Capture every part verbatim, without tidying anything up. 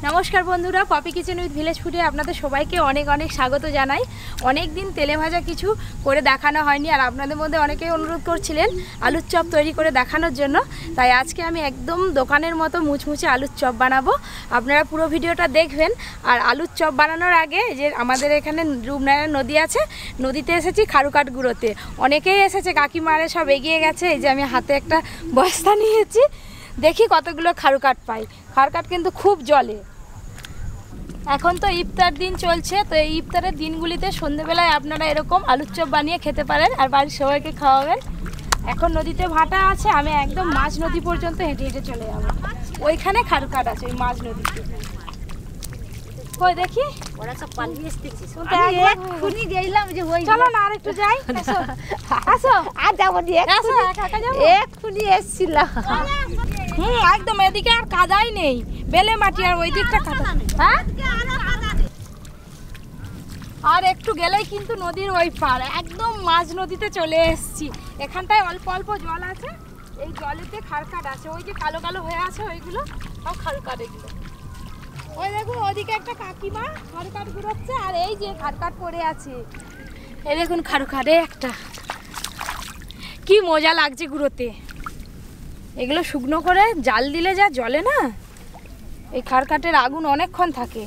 नमस्कार बंधुरा puppy kitchen with village ফুডে আপনাদের সবাইকে অনেক অনেক স্বাগত জানাই। অনেক দিন তেলে ভাজা কিছু করে দেখানো হয়নি আর আপনাদের মধ্যে অনেকেই অনুরোধ করছিলেন আলুর চপ তৈরি করে দেখানোর জন্য। তাই আজকে আমি একদম দোকানের মতো মুচমুচে আলুর চপ বানাবো। আপনারা পুরো ভিডিওটা দেখবেন। আর আলুর চপ বানানোর আগে যে আমাদের এখানে রূপনারায়ণ নদী আছে, নদীতে এসেছি খারুকাট গুঁড়োতে। অনেকেই এসেছে, কাকিমারে সব এগিয়ে গেছে। এই যে আমি হাতে একটা বস্তা নিয়েছি, দেখি কতগুলো খারুকাট পাই। খারুকাট কিন্তু খুব জলে। এখন তো ইফতার দিন চলছে, তো এই ইফতারের দিনগুলিতে সন্ধ্যেবেলায় আপনারা এরকম আলুর চপ বানিয়ে খেতে পারেন আর বাড়ির সবাইকে খাওয়াবেন। এখন নদীতে ভাটা আছে, আমি একদম মাঝ নদী পর্যন্ত হেঁটে হেঁটে চলে যাবো। ওইখানে খারুকাট আছে, ওই মাঝ নদীতে। ওই দেখি ওরা সব পালিয়ে এসেছে। এক্ষুনি গেলাম যে ওই চলো না আরেকটু যাই। আসো আসো আর যাবো দিয়ে আসো একা একা যাবো। এক্ষুনি এসেছিলাম। হুম একদম এদিকে আর কাদাই নেই, বেলে মাটি, আর ওই দিকটা কাদা। হ্যাঁ আর একটু গেলেই কিন্তু নদীর ওই পার, একদম মাঝ নদীতে চলে এসেছি। এখানটায় অল্প অল্প জল আছে, এই জলেতে খারকাট আছে। ওই যে কালো কালো হয়ে আছে ওইগুলো সব খারকাট। এগুলো ওই দেখুন ওদিকে একটা কাকিমা খারকাট ঘুরোচ্ছে, আর এই যে খারকাট পড়ে আছে। এই দেখুন খারকাটে একটা, কি মজা লাগছে ঘুরোতে। এগুলো শুকনো করে জাল দিলে যা জ্বলে না, এই খারকাটের আগুন অনেকক্ষণ থাকে।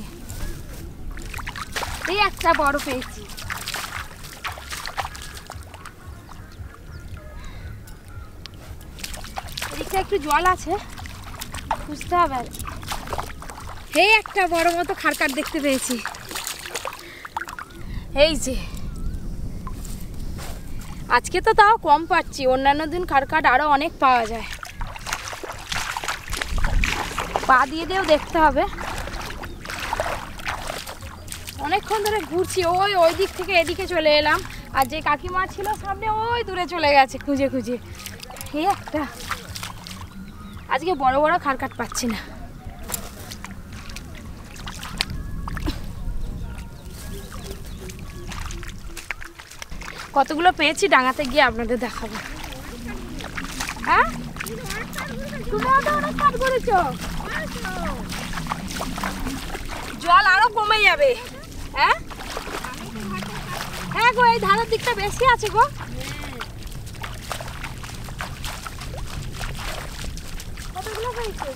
এই একটা বড় পেয়েছি। এদিকটা একটু জল আছে, বুঝতে হবে। এই একটা বড় মতো খারকাট দেখতে পেয়েছি। এই যে আজকে তো তাও কম পাচ্ছি, অন্যান্য দিন খারকাট আরো অনেক পাওয়া যায়। পা দিয়ে দিয়েও দেখতে হবে। অনেকক্ষণ ধরে ঘুরছি, ওই ওই দিক থেকে এদিকে চলে এলাম। আর যে কাকিমা ছিল সামনে ওই দূরে চলে গেছে খুঁজে খুঁজে। এই একটা, আজকে বড় বড় খারকাট পাচ্ছি না। কতগুলো পেয়েছি ডাঙাতে গিয়ে আপনাদের দেখাবো। হ্যাঁ তুমি তো অনেক কাট করেছো, জল আরো কমে যাবে। হ্যাঁ হ্যাঁ গো, এই ধারের দিকটা বেশি আছে গো। কতগুলো পেয়েছো?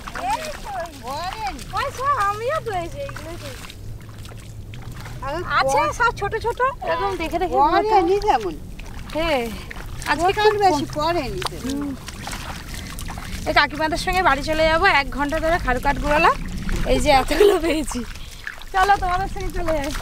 আমিও পেয়েছি, এগুলো আছে সব ছোট ছোট এরকম দেখে দেখে। হ্যাঁ আজকে খুব বেশি পড়েনি। এই কাকিমাদের সঙ্গে বাড়ি চলে যাবো, এক ঘন্টা ধরে খারুকাট গুড়ালাম। এই যে এতগুলো পেয়েছি, চলো তোমাদের সঙ্গে চলে যাই।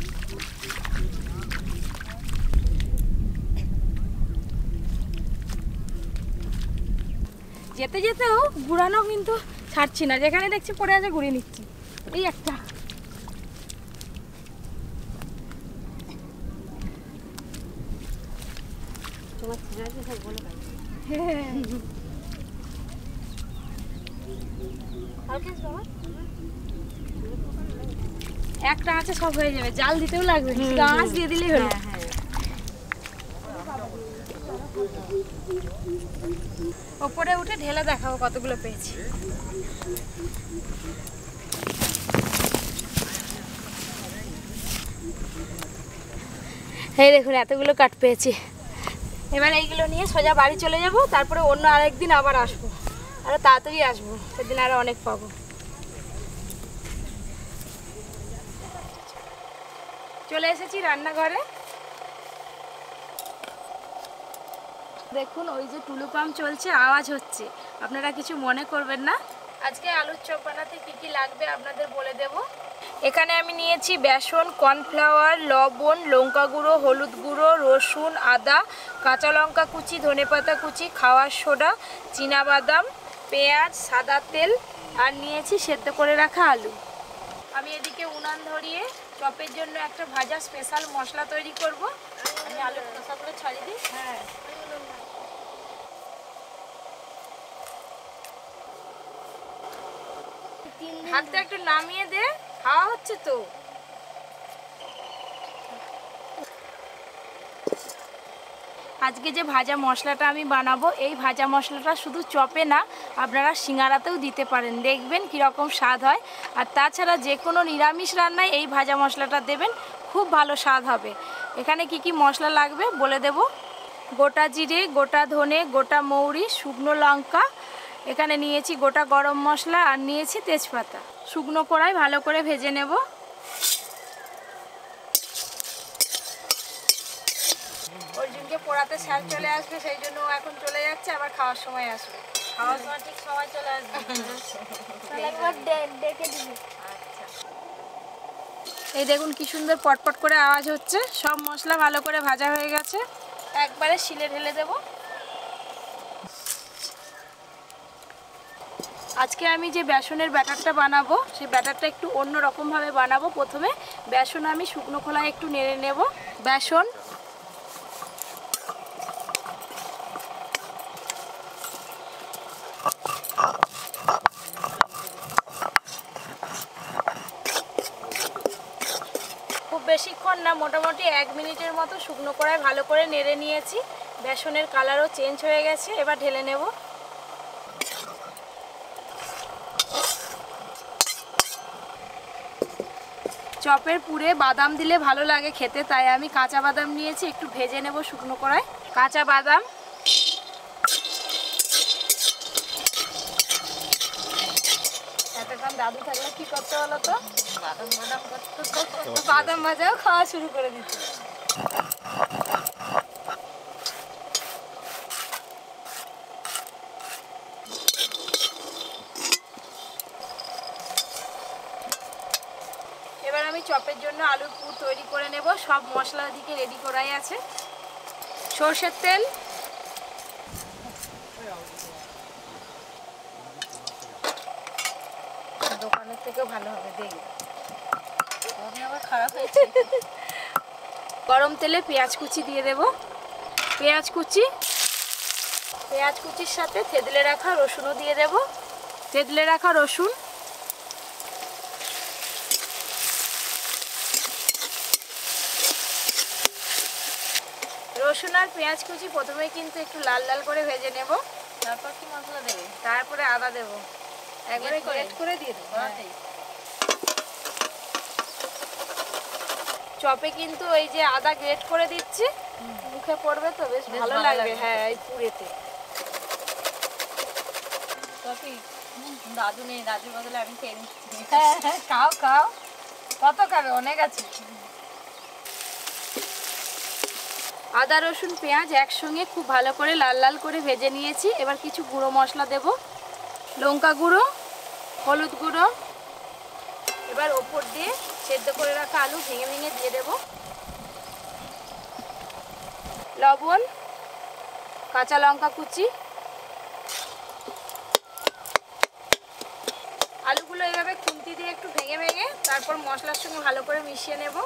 যেতে যেতেও ঘুরানো কিন্তু ছাড়ছি না, যেখানে দেখছি পড়ে আছে ঘুরিয়ে নিচ্ছি। এই একটা একটা আছে, সব হয়ে যাবে। জাল দিতেও লাগবে, গাছ দিয়ে দিলেই হলো। ওপরে উঠে ঢেলে দেখাবো কতগুলো পেয়েছি। এই দেখুন এতগুলো কাঠ পেয়েছি। এবার এইগুলো নিয়ে সোজা বাড়ি চলে যাব, তারপরে অন্য আরেকদিন আবার আসবো, আরো তাড়াতাড়ি আসবো, সেদিন আরো অনেক পাবো। চলে এসেছি রান্নাঘরে। দেখুন ওই যে টুলু পাম্প চলছে, আওয়াজ হচ্ছে, আপনারা কিছু মনে করবেন না। আজকে আলুর চপ বানাতে কী কী লাগবে আপনাদের বলে দেব। এখানে আমি নিয়েছি বেসন, কর্নফ্লাওয়ার, লবণ, লঙ্কা গুঁড়ো, হলুদ গুঁড়ো, রসুন, আদা, কাঁচা লঙ্কা কুচি, ধনেপাতা কুচি, খাওয়ার সোডা, চীনাবাদাম, পেঁয়াজ, সাদা তেল, আর নিয়েছি সেদ্ধ করে রাখা আলু। আমি এদিকে উনান ধরিয়ে চপের জন্য একটা ভাজা স্পেশাল মশলা তৈরি করব। আমি আলুর খোসাগুলো ছাড়িয়ে দিই। হ্যাঁ হাতটা একটু নামিয়ে দে, খাওয়া হচ্ছে তো। আজকে যে ভাজা মশলাটা আমি বানাবো, এই ভাজা মশলাটা শুধু চপে না, আপনারা সিঙ্গারাতেও দিতে পারেন, দেখবেন কীরকম স্বাদ হয়। আর তাছাড়া যে কোনো নিরামিষ রান্নায় এই ভাজা মশলাটা দেবেন, খুব ভালো স্বাদ হবে। এখানে কি কি মশলা লাগবে বলে দেব। গোটা জিরে, গোটা ধনে, গোটা মৌরি, শুকনো লঙ্কা, এখানে নিয়েছি গোটা গরম মশলা আর নিয়েছি তেজপাতা। শুকনো কড়াই ভালো করে ভেজে নেব। অর্জুনকে পড়াতে স্যার চলে আসবে, সেই জন্য ও এখন চলে যাচ্ছে, আবার খাওয়ার সময় আসবে। খাওয়ার সময় ঠিক সময় চলে আসবে। এই দেখুন কি সুন্দর পটপট করে আওয়াজ হচ্ছে। সব মশলা ভালো করে ভাজা হয়ে গেছে, একবারে শিলে ঢেলে দেব। আজকে আমি যে বেসনের ব্যাটারটা বানাবো, সেই ব্যাটারটা একটু অন্য রকমভাবে বানাবো। প্রথমে বেসন আমি শুকনো খোলায় একটু নেড়ে নেব। বেসন, খুব বেশিক্ষণ না, মোটামুটি এক মিনিটের মতো শুকনো কড়ায় ভালো করে নেড়ে নিয়েছি। বেসনের কালারও চেঞ্জ হয়ে গেছে, এবার ঢেলে নেব। চপের পুরে বাদাম দিলে ভালো লাগে খেতে, তাই আমি কাঁচা বাদাম নিয়েছি, একটু ভেজে নেব শুকনো কড়ায়। কাঁচা বাদাম, এতক্ষণ দাদু থাকলে কি করতে হলো তো, বাদাম বাদাম করতে, বাদাম ভাজাও খাওয়া শুরু করে দিচ্ছে। এবার আমি চপের জন্য আলুর পুর তৈরি করে নেব। সব মশলা দিকে রেডি করাই আছে। সরষের তেল, দোকানের থেকেও ভালো হবে, দেখি আবার খারাপ হয়েছে। গরম তেলে পেঁয়াজ কুচি দিয়ে দেব। পেঁয়াজ কুচি, পেঁয়াজ কুচির সাথে থেতলে রাখা রসুনও দিয়ে দেব। থেতলে রাখা রসুন, রসুন আর পেঁয়াজ কুচি প্রথমে কিন্তু একটু লাল লাল করে ভেজে নেব। তারপর কি মশলা দেবে? তারপরে আদা দেব, একবারে গ্রেট করে দিয়ে দেবো। চপে কিন্তু এই যে আদা গ্রেট করে দিচ্ছি, মুখে পড়বে তো বেশ ভালো লাগবে। হ্যাঁ, এই পুরেতে। দাদু নেই, দাদুর বদলে আমি খেয়ে নিচ্ছি। হ্যাঁ হ্যাঁ, খাও খাও, কত খাবে, অনেক আছে। আদা রসুন পেঁয়াজ একসঙ্গে খুব ভালো করে লাল লাল করে ভেজে নিয়েছি। এবার কিছু গুঁড়ো মশলা দেব। লঙ্কা গুঁড়ো, হলুদ গুঁড়ো, এবার ওপর দিয়ে সেদ্ধ করে রাখা আলু ভেঙে ভেঙে দিয়ে দেব। লবণ, কাঁচা লঙ্কা কুচি, আলুগুলো এভাবে খুন্তি দিয়ে একটু ভেঙে ভেঙে তারপর মশলার সঙ্গে ভালো করে মিশিয়ে নেব।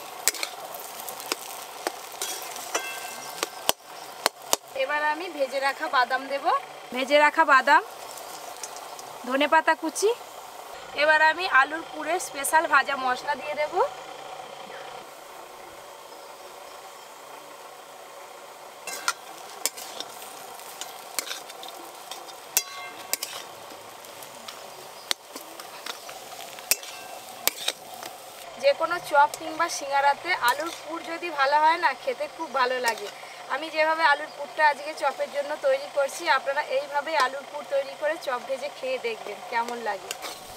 এবার আমি ভেজে রাখা বাদাম দেব। ভেজে রাখা বাদাম, ধনেপাতা কুচি। এবার আমি আলুর পুরে স্পেশাল ভাজা মশলা দিয়ে দেব। যে কোনো চপ কিংবা সিঙ্গারাতে আলুর পুর যদি ভালো হয় না, খেতে খুব ভালো লাগে। আমি যেভাবে আলুর পুরটা আজকে চপের জন্য তৈরি করছি, আপনারা এইভাবেই আলুর পুর তৈরি করে চপ ভেজে খেয়ে দেখবেন কেমন লাগে।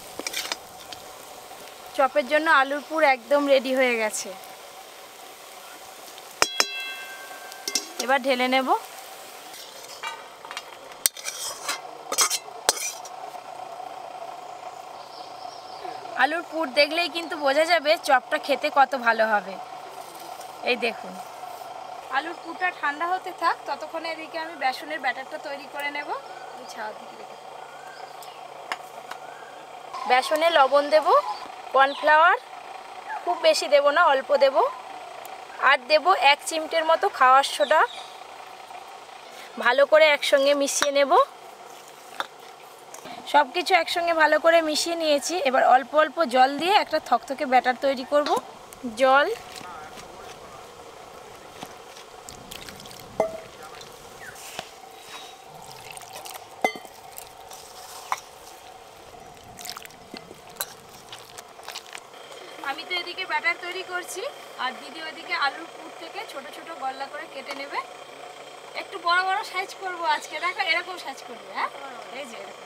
চপের জন্য আলুর পুর একদম রেডি হয়ে গেছে। এবার ঢেলে নেব। আলুর পুর দেখলেই কিন্তু বোঝা যাবে চপটা খেতে কত ভালো হবে। এই দেখুন, আলুর পুরটা ঠান্ডা হতে থাক, ততক্ষণে এদিকে আমি বেসনের ব্যাটারটা তৈরি করে নেব। আমি ছাড়া দিকে রেখে বেসনে লবণ দেব, কর্নফ্লাওয়ার খুব বেশি দেব না, অল্প দেব, আর দেব এক চিমটের মতো খাওয়ার সোডা। ভালো করে একসঙ্গে মিশিয়ে নেব। সব কিছু একসঙ্গে ভালো করে মিশিয়ে নিয়েছি। এবার অল্প অল্প জল দিয়ে একটা থকথকে ব্যাটার তৈরি করব। জল, ব্যাটার তৈরি করছি আর দিদি ওইদিকে আলুর পুর থেকে ছোট ছোট গল্লা করে কেটে নেবে। একটু বড় বড় সাইজ করব আজকে, দেখো এরকম সাইজ করবে। হ্যাঁ এই যে এরকম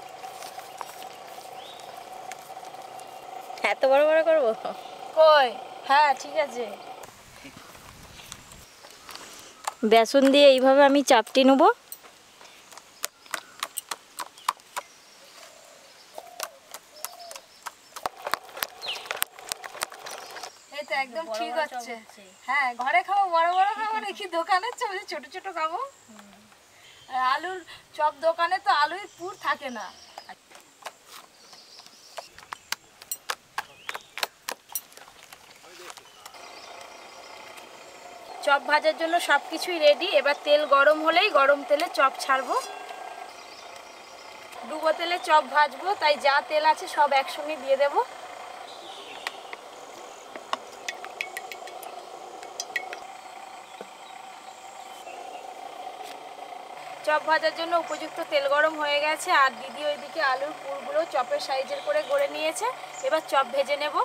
এত বড় বড় করবো কই? হ্যাঁ ঠিক আছে। বেসন দিয়ে এইভাবে আমি চাপটি নেব। এই তো একদম ঠিক হচ্ছে। হ্যাঁ ঘরে খাবো বড় বড় খাবো নাকি দোকানের চপ ছোট ছোট খাবো? আর আলুর চপ দোকানে তো আলুর পুর থাকে না। চপ ভাজার জন্য সব কিছুই রেডি। এবার তেল গরম হলেই গরম তেলে চপ ছাড়বো। ডুবো তেলে চপ ভাজবো, তাই যা তেল আছে সব একসঙ্গে দিয়ে দেবো। চপ ভাজার জন্য উপযুক্ত তেল গরম হয়ে গেছে আর দিদি ওইদিকে আলুর পুরগুলো চপের সাইজের করে গড়ে নিয়েছে। এবার চপ ভেজে নেব।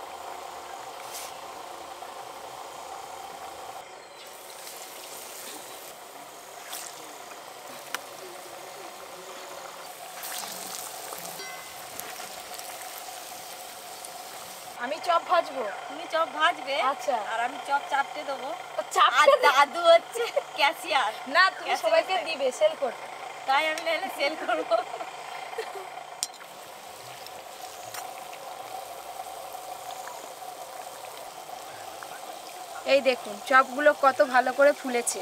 আমি চপ ভাজবো, তুমি চপ ভাজবে আচ্ছা, আর আমি চপ চাপতে দেবো। আর চাপতে দাদু হচ্ছে ক্যাশিয়ার, না তুমি সবাইকে দিবে সেল করতে, তাই আমি নাহলে সেল করবো। এই দেখুন চপগুলো কত ভালো করে ফুলেছে।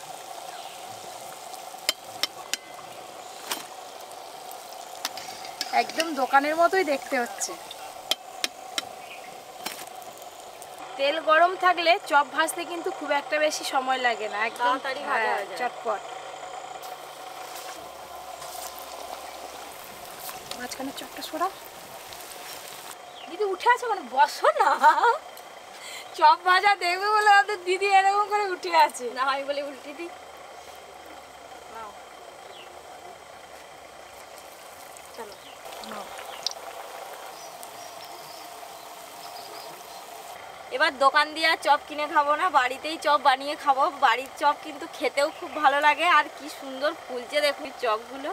একদম দোকানের মতোই দেখতে হচ্ছে। তেল গরম থাকলে চপ ভাজতে কিন্তু খুব একটা বেশি সময় লাগে না, একদম তাড়াতাড়ি ভাজা হয়ে যায়। চটপট। মাঝখানে চপটা সরাও। দিদি উঠে আছে মানে বসো না, চপ ভাজা দেখবে বলে আমাদের দিদি এরকম করে উঠে আছে। না আমি বলি উল্টি দি। চলো নাও। এবার দোকান দিয়ে আর চপ কিনে খাবো না, বাড়িতেই চপ বানিয়ে খাবো। বাড়ির চপ কিন্তু খেতেও খুব ভালো লাগে আর কি সুন্দর ফুলছে দেখুন চপগুলো।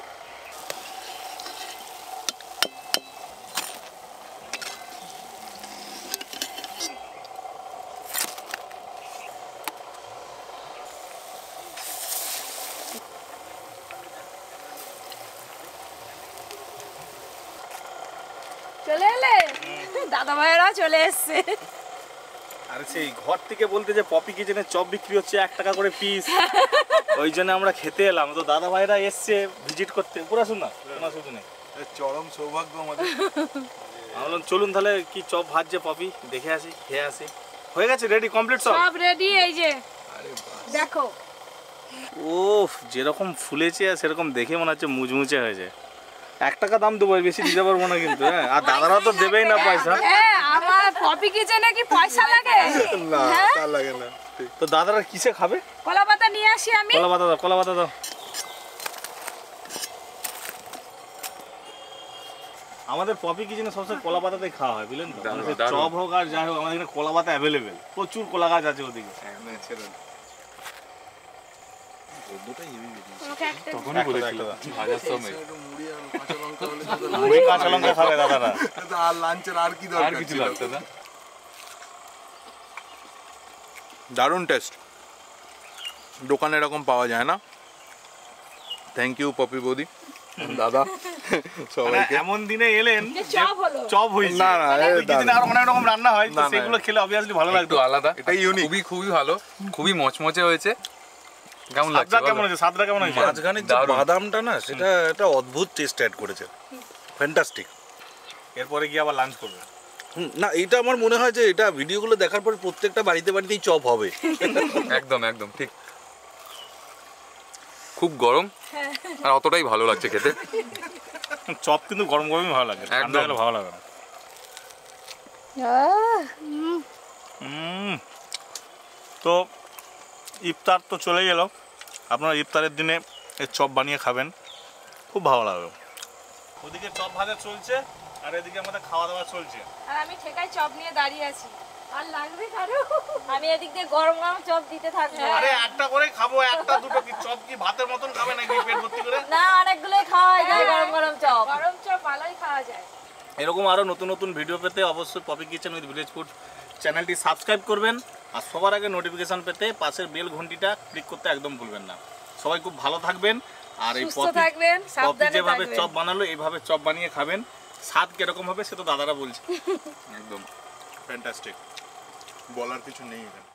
চলে এলে দাদা ভাইয়েরা চলে এসছে। আরে সেই ঘর থেকে বলতে যে পপি কিচেনে চপ বিক্রি হচ্ছে এক টাকা করে পিস, ওই জন্য আমরা খেতে এলাম। তো দাদা ভাইরা এসছে ভিজিট করতে। পুরা শুন না শোনা শুধু নেই, চরম সৌভাগ্য আমাদের। বললাম চলুন তাহলে কি চপ ভাজছে পপি দেখে আসি, খেয়ে আসি। হয়ে গেছে রেডি কমপ্লিট সব সব রেডি। এই যে দেখো ওফ যেরকম ফুলেছে সেরকম দেখে মনে হচ্ছে মুচমুচে হয়েছে। এক টাকা দাম দেবো, বেশি দিতে পারবো না কিন্তু। হ্যাঁ আর দাদারা তো দেবেই না পয়সা। হ্যাঁ আমার পপি কিচেনে কি পয়সা লাগে? না হ্যাঁ? তা লাগে না। তো দাদারা কিসে খাবে? কলা পাতা নিয়ে আসি আমি। কলা পাতা দাও, কলা পাতা দাও। আমাদের পপি কিচেনে সবসময় কলা পাতাতেই খাওয়া হয় বুঝলেন তো। মানে সে চপ হোক আর যাই হোক আমাদের এখানে কলা পাতা অ্যাভেলেবেল, প্রচুর কলা গাছ আছে ওদিকে। তখনই বলেছিল ভাজার সময় মুড়ি কাঁচা লঙ্কা খাবে দাদারা। আর লাঞ্চের আর কি দরকার, আর কিছু লাগতো না। দারুণ টেস্ট, দোকানে এরকম পাওয়া যায় না। থ্যাংক ইউ পপি বৌদি, দাদা, সবাইকে। এমন দিনে এলেন যে চপ হলো। চপ হয়েছে। না না পপি কিচেনে আর অনেক রকম রান্না হয়, তো না, না। সেগুলো খেলে অবভিয়াসলি ভালো লাগতো। একটু আলাদা, এটাই unique। খুবই খুবই ভালো, খুবই মচমচে হয়েছে। কেমন লাগছে সাদা কেমন হয়েছে? সাদা কেমন হয়েছে? মাঝখানে যে দারুণ। বাদামটা না সেটা একটা অদ্ভুত টেস্ট অ্যাড করেছে, ফ্যান্টাস্টিক। এরপরে গিয়ে আবার লাঞ্চ করবে। হুম, না এটা আমার মনে হয় যে এটা ভিডিওগুলো দেখার পর প্রত্যেকটা বাড়িতে বাড়িতেই চপ হবে। একদম একদম ঠিক। খুব গরম আর অতটাই ভালো লাগছে খেতে। চপ কিন্তু গরম গরমই ভালো লাগে, ঠান্ডা একদম। গেলে ভালো লাগে না। আহ, হুম, তো ইফতার তো চলেই গেল। আপনারা ইফতারের দিনে এই চপ বানিয়ে খাবেন, খুব ভালো লাগবে। ওদিকে চপ ভাজা চলছে আর এদিকে আমাদের খাওয়া দাওয়া চলছে। আর আমি ঠেকায় চপ নিয়ে দাঁড়িয়ে আছি। আর লাগবে কারো? আমি এদিক দিয়ে গরম গরম চপ দিতে থাকবো। আরে একটা করে খাবো, একটা দুটো কি চপ কি ভাতের মতন খাবে নাকি পেট ভর্তি করে? না, অনেকগুলোই খাওয়া যায় গরম গরম চপ। গরম চপ ভালোই খাওয়া যায়। এরকম আরো নতুন নতুন ভিডিও পেতে অবশ্যই Popy kitchen with village food চ্যানেলটি সাবস্ক্রাইব করবেন, আর সবার আগে নোটিফিকেশন পেতে পাশের বেল ঘন্টিটা ক্লিক করতে একদম ভুলবেন না। সবাই খুব ভালো থাকবেন, আর এই সুস্থ পপি থাকবেন, পপি সাবধানে যেভাবে থাকবেন। চপ বানালো এইভাবে চপ বানিয়ে খাবেন। স্বাদ কিরকম হবে সে তো দাদারা বলছে। একদম ফ্যান্টাস্টিক, বলার কিছু নেই এখানে।